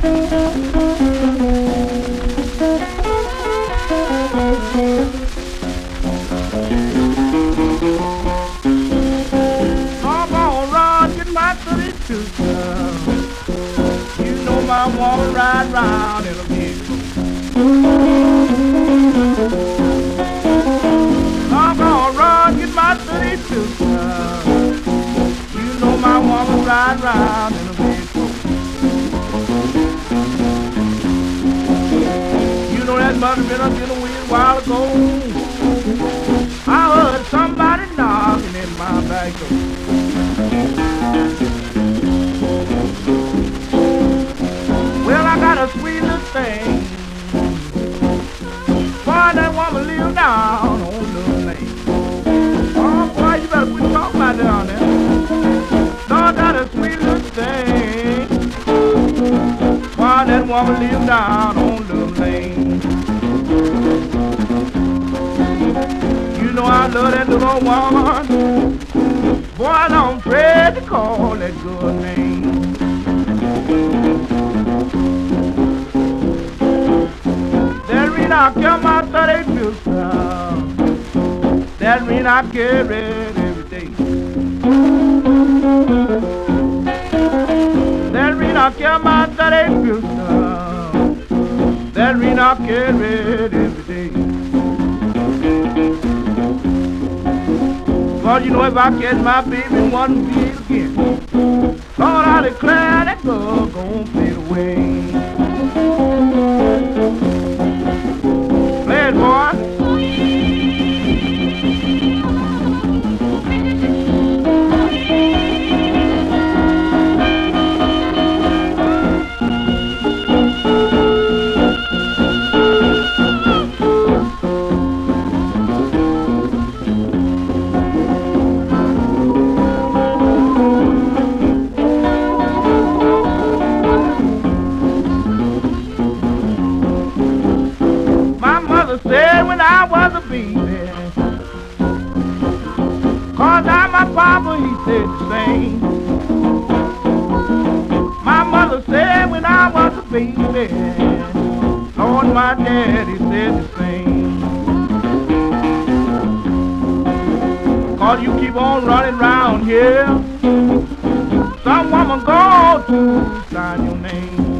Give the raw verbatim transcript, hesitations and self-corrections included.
I wanna ride round in a vehicle. I'm gonna run, get my thirty-two. You know I wanna ride round in a vehicle. You know that must have been up in the wind a while ago. I heard somebody knocking in my back door. Well, I got a sweet little thing. Boy, that woman live down on the lane. Oh, boy, you better quit talking about down there. Lord, got a sweet little thing. Boy, that woman live down on the lane. You know I love that little woman. Boy, I don't afraid to call that good name. I carry my thirty-two pounds. That mean I carry it every day. That mean I carry my thirty-two pounds. That mean I carry it every day. But you know if I catch my baby in one field again, Lord, I declare that girl gon' fade away. Boy. Said when I was a baby, cause I'm my papa, he said the same. My mother said when I was a baby, Lord, my daddy said the same. Cause you keep on running round here, some woman go to sign your name.